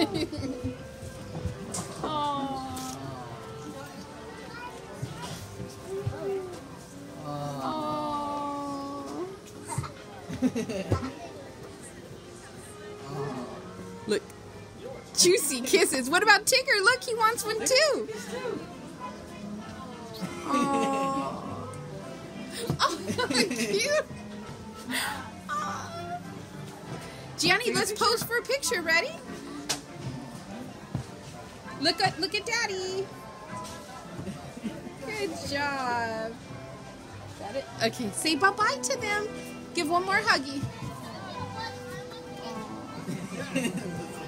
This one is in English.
Look. Juicy kisses. What about Tigger? Look, he wants one too. Oh, cute. Aww. Gianni, let's pose for a picture. Ready? Look at Daddy. Good job. Is that it? Okay, say bye-bye to them. Give one more huggy.